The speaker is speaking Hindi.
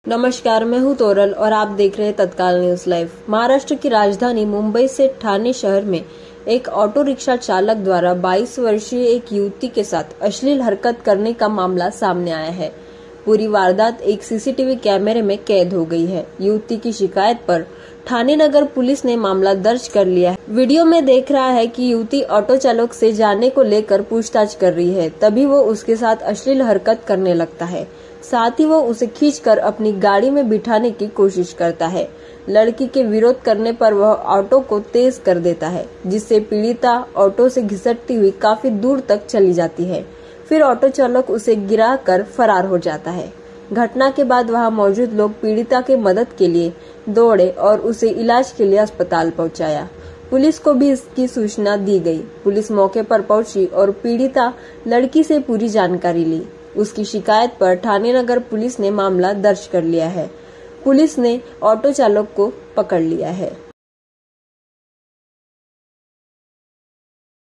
नमस्कार, मैं हूं तोरल और आप देख रहे हैं तत्काल न्यूज लाइव। महाराष्ट्र की राजधानी मुंबई से ठाणे शहर में एक ऑटो रिक्शा चालक द्वारा 22 वर्षीय एक युवती के साथ अश्लील हरकत करने का मामला सामने आया है। पूरी वारदात एक सीसीटीवी कैमरे में कैद हो गई है। युवती की शिकायत पर ठाणे नगर पुलिस ने मामला दर्ज कर लिया है। वीडियो में देख रहा है कि युवती ऑटो चालक से जाने को लेकर पूछताछ कर रही है, तभी वो उसके साथ अश्लील हरकत करने लगता है। साथ ही वो उसे खींचकर अपनी गाड़ी में बिठाने की कोशिश करता है। लड़की के विरोध करने पर वह ऑटो को तेज कर देता है, जिससे पीड़िता ऑटो से घिसटती हुई काफी दूर तक चली जाती है। फिर ऑटो चालक उसे गिराकर फरार हो जाता है। घटना के बाद वहां मौजूद लोग पीड़िता के मदद के लिए दौड़े और उसे इलाज के लिए अस्पताल पहुंचाया। पुलिस को भी इसकी सूचना दी गई। पुलिस मौके पर पहुंची और पीड़िता लड़की से पूरी जानकारी ली। उसकी शिकायत पर ठाणे नगर पुलिस ने मामला दर्ज कर लिया है। पुलिस ने ऑटो चालक को पकड़ लिया है।